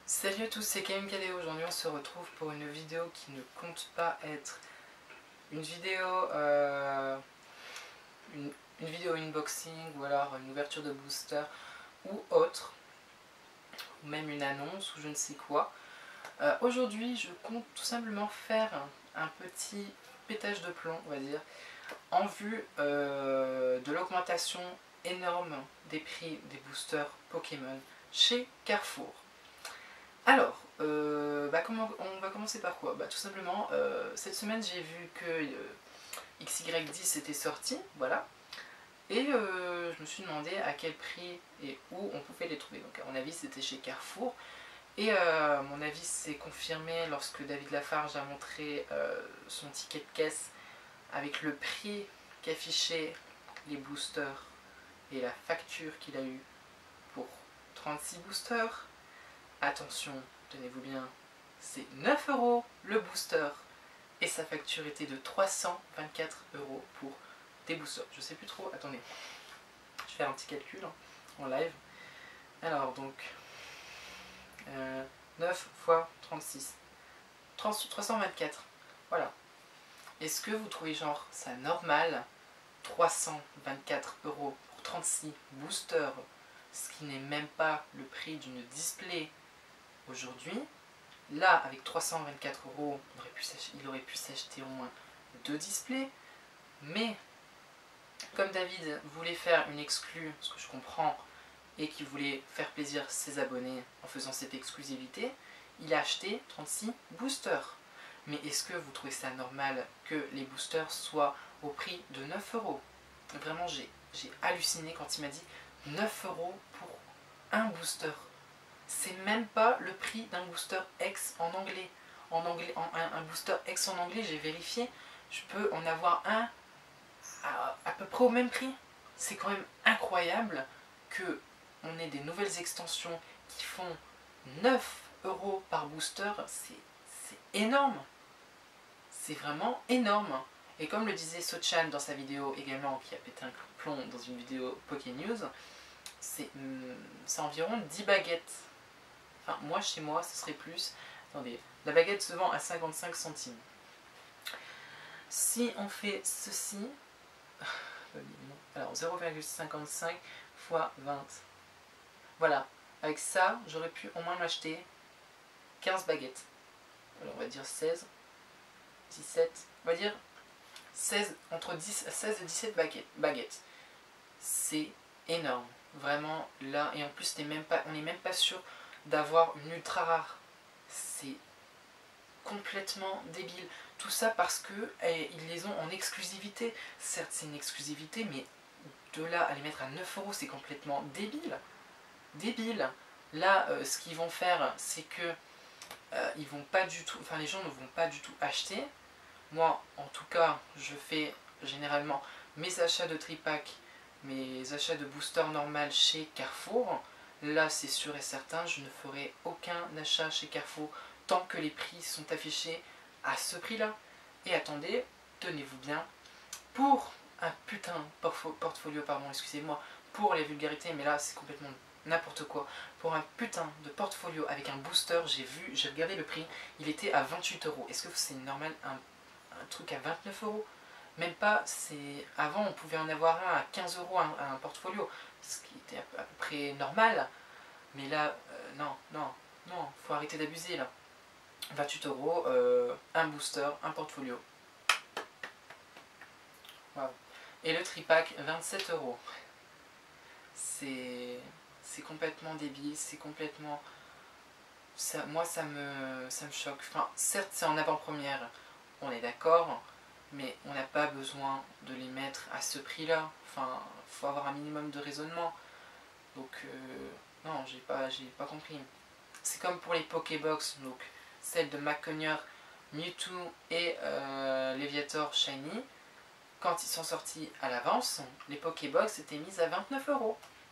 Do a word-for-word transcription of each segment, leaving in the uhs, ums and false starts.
Salut à tous, c'est K M K D. Aujourd'hui on se retrouve pour une vidéo qui ne compte pas être une vidéo euh, une, une vidéo unboxing ou alors une ouverture de booster ou autre, ou même une annonce ou je ne sais quoi. Euh, Aujourd'hui je compte tout simplement faire un, un petit pétage de plomb, on va dire, en vue euh, de l'augmentation énorme des prix des boosters Pokémon chez Carrefour. Alors, euh, bah comment, on va commencer par quoi? Bah tout simplement, euh, cette semaine j'ai vu que euh, X Y dix était sorti, voilà. Et euh, je me suis demandé à quel prix et où on pouvait les trouver. Donc à mon avis c'était chez Carrefour. Et euh, à mon avis c'est confirmé lorsque David Lafarge a montré euh, son ticket de caisse avec le prix qu'affichaient les boosters et la facture qu'il a eue pour trente-six boosters. Attention, tenez-vous bien, c'est neuf euros le booster et sa facture était de trois cent vingt-quatre euros pour des boosters. Je sais plus trop, attendez, je vais faire un petit calcul hein, en live. Alors donc, euh, neuf fois trente-six, trois cent vingt-quatre, voilà. Est-ce que vous trouvez genre ça normal, trois cent vingt-quatre euros pour trente-six boosters, ce qui n'est même pas le prix d'une display aujourd'hui? Là, avec trois cent vingt-quatre euros, il aurait pu s'acheter au moins deux displays. Mais, comme David voulait faire une exclue, ce que je comprends, et qu'il voulait faire plaisir à ses abonnés en faisant cette exclusivité, il a acheté trente-six boosters. Mais est-ce que vous trouvez ça normal que les boosters soient au prix de neuf euros? Vraiment, j'ai halluciné quand il m'a dit neuf euros pour un booster. C'est même pas le prix d'un booster X en anglais. En anglais, en, un, un booster X en anglais, j'ai vérifié, je peux en avoir un à, à peu près au même prix. C'est quand même incroyable que on ait des nouvelles extensions qui font neuf euros par booster. C'est énorme. C'est vraiment énorme. Et comme le disait Sochan dans sa vidéo également, qui a pété un plomb dans une vidéo Poké News, c'est environ dix baguettes. Enfin, moi, chez moi, ce serait plus. Attendez, la baguette se vend à cinquante-cinq centimes. Si on fait ceci, alors zéro virgule cinquante-cinq fois vingt. Voilà, avec ça, j'aurais pu au moins m'acheter quinze baguettes. Alors, on va dire seize, dix-sept, on va dire seize, entre dix, seize et dix-sept baguettes. C'est énorme, vraiment, là, et en plus, on n'est même pas, on n'est même pas sûr d'avoir une ultra rare. C'est complètement débile. Tout ça parce que eh, ils les ont en exclusivité. Certes c'est une exclusivité, mais de là à les mettre à neuf euros, c'est complètement débile. Débile. Là euh, ce qu'ils vont faire, c'est que euh, ils vont pas du tout, enfin les gens ne vont pas du tout acheter. Moi en tout cas je fais généralement mes achats de tripack, mes achats de booster normal chez Carrefour. Là, c'est sûr et certain, je ne ferai aucun achat chez Carrefour tant que les prix sont affichés à ce prix-là. Et attendez, tenez-vous bien, pour un putain de portfolio, pardon, excusez-moi, pour les vulgarités, mais là, c'est complètement n'importe quoi. Pour un putain de portfolio avec un booster, j'ai vu, j'ai regardé le prix, il était à vingt-huit euros. Est-ce que c'est normal, un, un truc à vingt-neuf euros? Même pas, c'est avant on pouvait en avoir un à quinze euros un, un portfolio, ce qui était à peu, à peu près normal. Mais là, euh, non, non, non, faut arrêter d'abuser là. vingt-huit euros, euh, un booster, un portfolio. Wow. Et le tripack, vingt-sept euros. C'est complètement débile, c'est complètement... Ça, moi, ça me, ça me choque. Enfin, certes, c'est en avant-première, on est d'accord. Mais on n'a pas besoin de les mettre à ce prix-là. Enfin, il faut avoir un minimum de raisonnement. Donc, euh, non, j'ai pas, j'ai pas compris. C'est comme pour les Pokébox, donc celles de McConner, Mewtwo et euh, Léviator Shiny. Quand ils sont sortis à l'avance, les Pokébox étaient mises à vingt-neuf euros.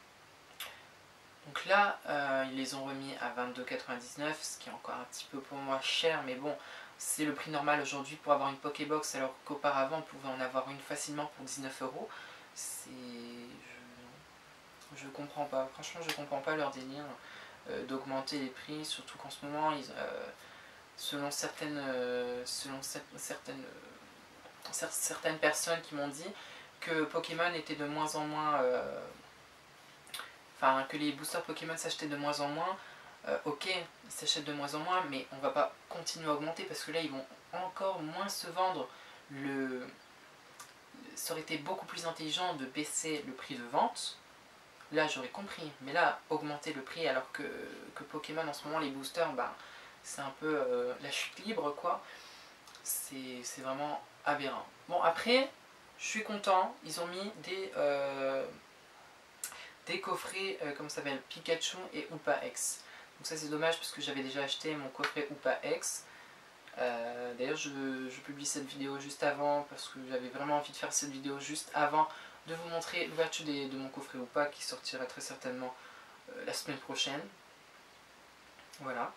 Donc là, euh, ils les ont remis à vingt-deux quatre-vingt-dix-neuf, ce qui est encore un petit peu pour moi cher, mais bon, c'est le prix normal aujourd'hui pour avoir une Pokébox, alors qu'auparavant on pouvait en avoir une facilement pour dix-neuf euros. C'est... Je... je comprends pas, franchement je comprends pas leur délire. euh, d'augmenter les prix, surtout qu'en ce moment, ils, euh, selon certaines, euh, selon certaines, euh, certaines personnes qui m'ont dit que Pokémon était de moins en moins... Euh, enfin, que les boosters Pokémon s'achetaient de moins en moins. Euh, ok, ils s'achètent de moins en moins, mais on va pas continuer à augmenter parce que là, ils vont encore moins se vendre. Le... Ça aurait été beaucoup plus intelligent de baisser le prix de vente. Là, j'aurais compris. Mais là, augmenter le prix alors que, que Pokémon, en ce moment, les boosters, bah, c'est un peu euh, la chute libre, quoi. C'est vraiment aberrant. Bon, après, je suis content. Ils ont mis des... Euh, des coffrets, euh, comment ça s'appelle, Pikachu et Hoopa X. Donc ça c'est dommage parce que j'avais déjà acheté mon coffret Hoopa X. Euh, D'ailleurs je, je publie cette vidéo juste avant parce que j'avais vraiment envie de faire cette vidéo juste avant de vous montrer l'ouverture de mon coffret Hoopa qui sortira très certainement euh, la semaine prochaine. Voilà.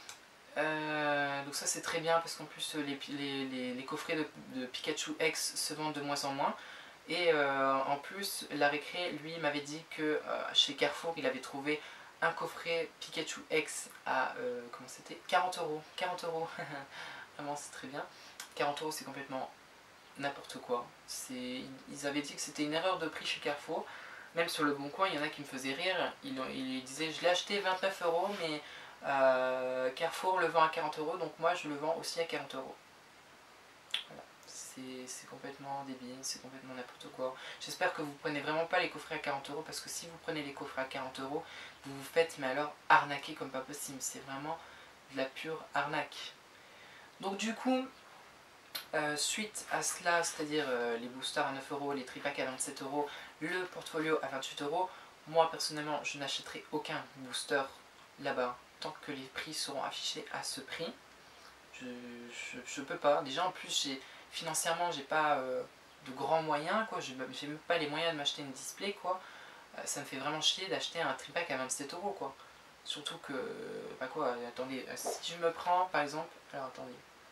Euh, donc ça c'est très bien parce qu'en plus les, les, les, les coffrets de, de Pikachu X se vendent de moins en moins. Et euh, en plus, la récré, lui, m'avait dit que euh, chez Carrefour, il avait trouvé un coffret Pikachu X à, euh, comment c'était, quarante euros. quarante euros. Vraiment, c'est très bien. quarante euros, c'est complètement n'importe quoi. Ils avaient dit que c'était une erreur de prix chez Carrefour. Même sur le Bon Coin, il y en a qui me faisaient rire. Ils, ils disaient, je l'ai acheté vingt-neuf euros, mais euh, Carrefour le vend à quarante euros, donc moi, je le vends aussi à quarante euros. Voilà. C'est complètement débile, c'est complètement n'importe quoi. J'espère que vous prenez vraiment pas les coffrets à quarante euros parce que si vous prenez les coffrets à quarante euros, vous vous faites mais alors arnaquer comme pas possible. C'est vraiment de la pure arnaque. Donc du coup, euh, suite à cela, c'est-à-dire euh, les boosters à neuf euros, les tripacks à vingt-sept euros, le portfolio à vingt-huit euros, moi personnellement je n'achèterai aucun booster là-bas tant que les prix seront affichés à ce prix. Je, je, je peux pas. Déjà en plus j'ai financièrement j'ai pas euh, de grands moyens quoi, j'ai même pas les moyens de m'acheter une display quoi, euh, ça me fait vraiment chier d'acheter un tripack à vingt-sept euros quoi, surtout que, bah quoi, attendez, si je me prends par exemple, alors attendez,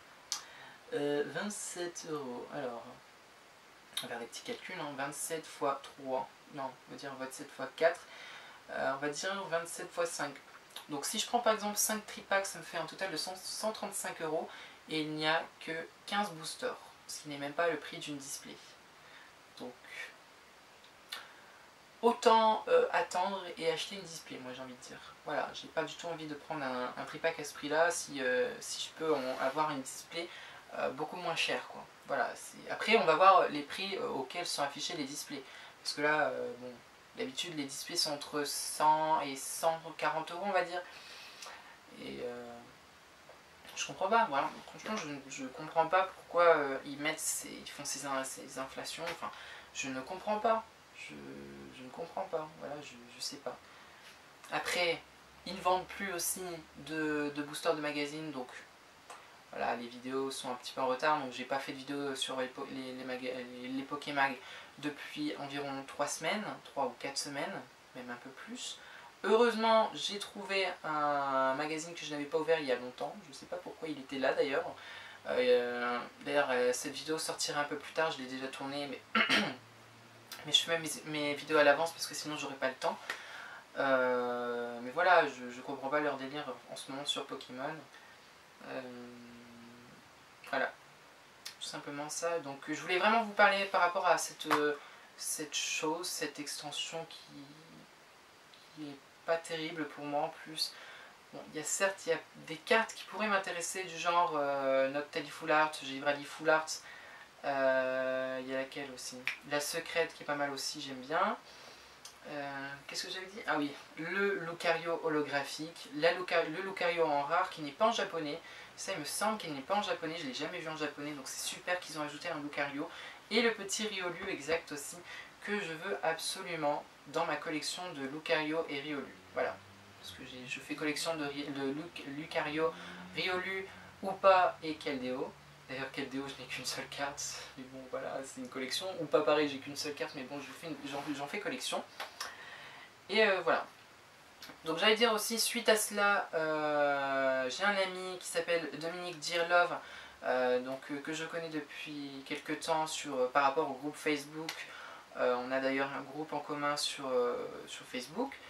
euh, vingt-sept euros, alors, on va faire des petits calculs, hein, vingt-sept fois trois, non, on va dire vingt-sept fois quatre, euh, on va dire vingt-sept fois cinq, donc si je prends par exemple cinq tripacks, ça me fait un total de cent trente-cinq euros, et il n'y a que quinze boosters, ce qui n'est même pas le prix d'une display. Donc, autant euh, attendre et acheter une display, moi j'ai envie de dire. Voilà, j'ai pas du tout envie de prendre un, un tripack à ce prix-là si, euh, si je peux en avoir une display euh, beaucoup moins chère, quoi. Voilà, après on va voir les prix euh, auxquels sont affichés les displays. Parce que là, euh, bon, d'habitude les displays sont entre cent et cent quarante euros, on va dire. Et... Euh, je comprends pas, voilà. Franchement je ne comprends pas pourquoi euh, ils mettent ces, ils font ces, ces inflations, enfin je ne comprends pas, je, je ne comprends pas, voilà, je, je sais pas. Après, ils ne vendent plus aussi de, de boosters de magazine, donc voilà, les vidéos sont un petit peu en retard, donc j'ai pas fait de vidéo sur les, les, les, les Pokémag depuis environ trois semaines, trois ou quatre semaines, même un peu plus. Heureusement, j'ai trouvé un magazine que je n'avais pas ouvert il y a longtemps. Je ne sais pas pourquoi il était là d'ailleurs. Euh, d'ailleurs, cette vidéo sortira un peu plus tard. Je l'ai déjà tournée, mais, mais je fais mes, mes vidéos à l'avance parce que sinon j'aurais pas le temps. Euh, mais voilà, je, je comprends pas leur délire en ce moment sur Pokémon. Euh, voilà, tout simplement ça. Donc je voulais vraiment vous parler par rapport à cette, cette chose, cette extension qui, qui est pas terrible pour moi en plus. Bon, il y a certes il y a des cartes qui pourraient m'intéresser du genre euh, Noctali Full Art, Givrali Full Art, euh, il y a laquelle aussi, la secrète qui est pas mal aussi, j'aime bien. Euh, Qu'est-ce que j'avais dit? Ah oui, le Lucario holographique, la Luca, le Lucario en rare qui n'est pas en japonais, ça il me semble qu'il n'est pas en japonais, je ne l'ai jamais vu en japonais, donc c'est super qu'ils ont ajouté un Lucario, et le petit Riolu exact aussi, que je veux absolument dans ma collection de Lucario et Riolu. Voilà, parce que je fais collection de, de Lucario, Riolu, Hoopa et Keldeo. D'ailleurs Keldeo je n'ai qu'une seule carte, mais bon voilà, c'est une collection. Hoopa pareil, j'ai qu'une seule carte, mais bon j'en fais collection. Et euh, voilà. Donc j'allais dire aussi, suite à cela, euh, j'ai un ami qui s'appelle Dominique Dearlove, euh, donc, euh, que je connais depuis quelques temps sur, euh, par rapport au groupe Facebook. Euh, on a d'ailleurs un groupe en commun sur, euh, sur Facebook.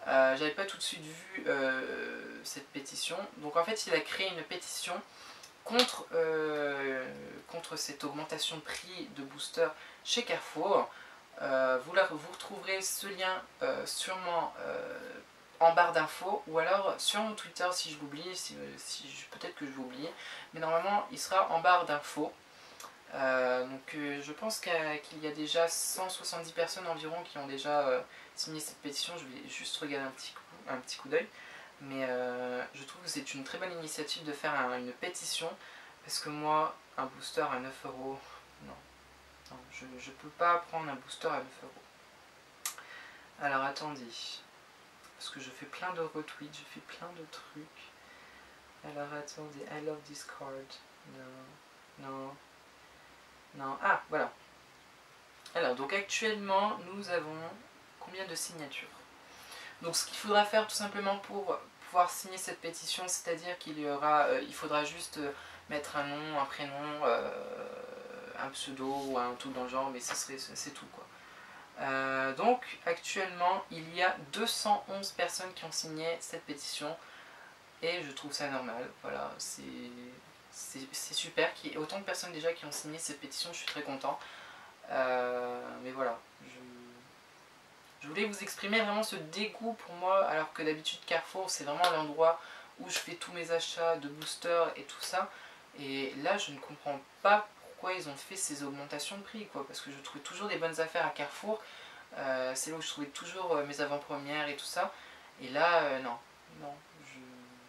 Euh, J'avais pas tout de suite vu euh, cette pétition. Donc en fait il a créé une pétition contre, euh, contre cette augmentation de prix de booster chez Carrefour. Euh, vous, la, vous retrouverez ce lien euh, sûrement euh, en barre d'infos ou alors sur mon Twitter si je l'oublie, si, si, peut-être que je vais oublier, mais normalement il sera en barre d'infos. Euh, donc euh, je pense qu'il y, y a déjà cent soixante-dix personnes environ qui ont déjà euh, signé cette pétition. Je vais juste regarder un petit coup, un petit coup d'œil. Mais euh, je trouve que c'est une très bonne initiative de faire un, une pétition. Parce que moi, un booster à neuf euros, non. non je ne peux pas prendre un booster à neuf euros. Alors attendez. Parce que je fais plein de retweets, je fais plein de trucs. Alors attendez, I love Discord. Non, non, non. Ah, voilà. Alors, donc actuellement, nous avons combien de signatures? Donc ce qu'il faudra faire tout simplement pour pouvoir signer cette pétition, c'est-à-dire qu'il y aura, euh, il faudra juste euh, mettre un nom, un prénom, euh, un pseudo ou un truc dans le genre, mais c'est tout quoi. Euh, donc actuellement il y a deux cent onze personnes qui ont signé cette pétition et je trouve ça normal, voilà, c'est super qu'il y ait autant de personnes déjà qui ont signé cette pétition, je suis très content. Euh, mais voilà, je, je voulais vous exprimer vraiment ce dégoût pour moi, alors que d'habitude Carrefour c'est vraiment l'endroit où je fais tous mes achats de boosters et tout ça, et là je ne comprends pas pourquoi ils ont fait ces augmentations de prix quoi, parce que je trouvais toujours des bonnes affaires à Carrefour, euh, c'est là où je trouvais toujours euh, mes avant-premières et tout ça, et là euh, non, non, je...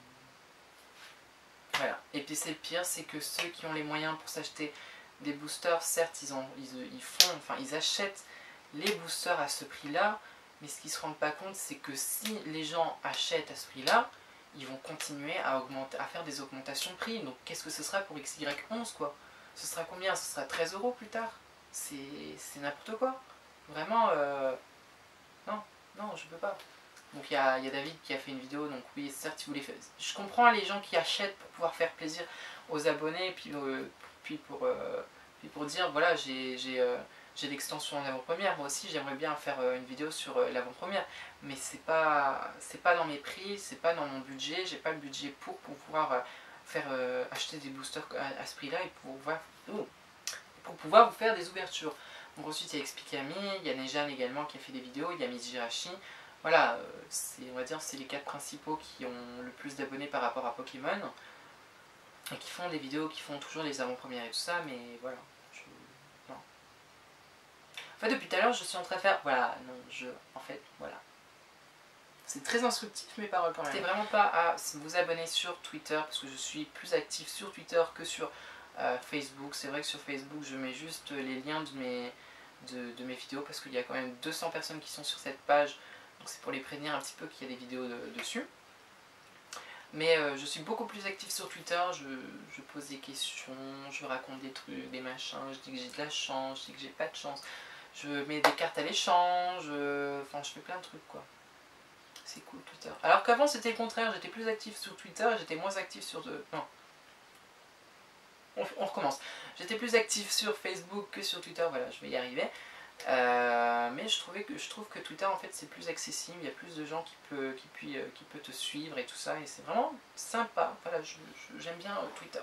Voilà, et puis c'est le pire, c'est que ceux qui ont les moyens pour s'acheter des boosters, certes ils, ont, ils, ils font, enfin ils achètent les boosters à ce prix là, mais ce qu'ils ne se rendent pas compte c'est que si les gens achètent à ce prix là, ils vont continuer à, augmenter, à faire des augmentations de prix. Donc qu'est-ce que ce sera pour X Y onze quoi? Ce sera combien? Ce sera treize euros plus tard? C'est n'importe quoi. Vraiment, euh... non, non, je peux pas. Donc il y a, y a David qui a fait une vidéo, donc oui, certes, il voulait faire... Je comprends les gens qui achètent pour pouvoir faire plaisir aux abonnés, puis, euh, puis, pour, euh, puis pour dire, voilà, j'ai euh, l'extension en avant-première, moi aussi j'aimerais bien faire euh, une vidéo sur euh, l'avant-première, mais c'est pas, c'est pas dans mes prix, c'est pas dans mon budget, j'ai pas le budget pour, pour pouvoir euh, faire euh, acheter des boosters à, à ce prix-là et pour pouvoir, oh, pour pouvoir vous faire des ouvertures. Donc ensuite il y a Explicami, il y a Nejan également qui a fait des vidéos, il y a Miss Jirachi. Voilà, euh, on va dire c'est les quatre principaux qui ont le plus d'abonnés par rapport à Pokémon. Et qui font des vidéos, qui font toujours les avant-premières et tout ça, mais voilà. Je... Non. En fait, depuis tout à l'heure, je suis en train de faire... Voilà, non, je... En fait, voilà. C'est très instructif mes paroles quand même. N'hésitez vraiment pas à vous abonner sur Twitter, parce que je suis plus actif sur Twitter que sur euh, Facebook. C'est vrai que sur Facebook, je mets juste les liens de mes, de, de mes vidéos, parce qu'il y a quand même deux cents personnes qui sont sur cette page. Donc c'est pour les prévenir un petit peu qu'il y a des vidéos de, dessus. Mais euh, je suis beaucoup plus active sur Twitter, je, je pose des questions, je raconte des trucs, des machins, je dis que j'ai de la chance, je dis que j'ai pas de chance, je mets des cartes à l'échange, euh, enfin je fais plein de trucs quoi. C'est cool Twitter. Alors qu'avant c'était le contraire, j'étais plus active sur Twitter et j'étais moins active sur... De... Non. On, on recommence. J'étais plus active sur Facebook que sur Twitter, voilà, je vais y arriver. Euh, mais je, trouvais que, je trouve que Twitter en fait c'est plus accessible, il y a plus de gens qui peuvent qui, puis, euh, qui peut te suivre et tout ça, et c'est vraiment sympa, voilà, j'aime bien euh, Twitter.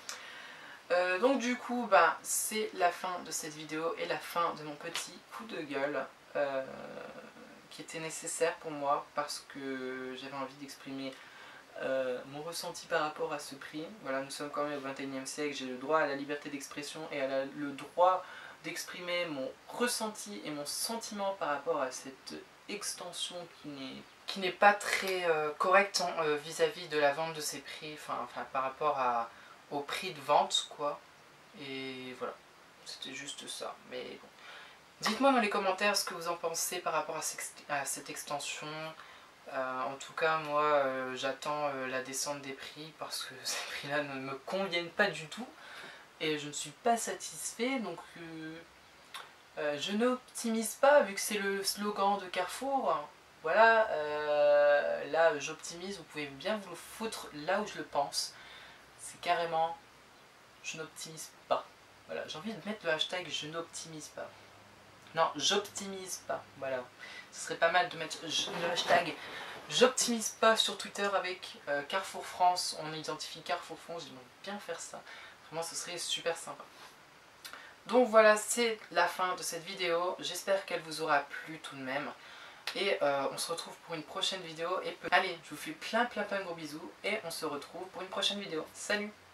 Euh, donc du coup, bah, c'est la fin de cette vidéo et la fin de mon petit coup de gueule euh, qui était nécessaire pour moi parce que j'avais envie d'exprimer euh, mon ressenti par rapport à ce prix. Voilà, nous sommes quand même au vingt et unième siècle, j'ai le droit à la liberté d'expression et à la, le droit d'exprimer mon ressenti et mon sentiment par rapport à cette extension qui n'est qui n'est pas très euh, correcte vis-à-vis euh, -vis de la vente de ces prix, enfin, enfin par rapport à, au prix de vente quoi, et voilà, c'était juste ça, mais bon. Dites-moi dans les commentaires ce que vous en pensez par rapport à, à cette extension. Euh, en tout cas moi euh, j'attends euh, la descente des prix parce que ces prix là ne me conviennent pas du tout. Et je ne suis pas satisfait, donc euh, euh, je n'optimise pas, vu que c'est le slogan de Carrefour. Voilà, euh, là j'optimise, vous pouvez bien vous le foutre là où je le pense. C'est carrément, je n'optimise pas. Voilà, j'ai envie de mettre le hashtag je n'optimise pas. Non, j'optimise pas. Voilà. Ce serait pas mal de mettre le hashtag j'optimise pas sur Twitter avec euh, Carrefour France. On identifie Carrefour France. J'aimerais bien faire ça. Vraiment, ce serait super sympa. Donc voilà, c'est la fin de cette vidéo. J'espère qu'elle vous aura plu tout de même. Et euh, on se retrouve pour une prochaine vidéo. Et allez, je vous fais plein plein plein de gros bisous. Et on se retrouve pour une prochaine vidéo. Salut!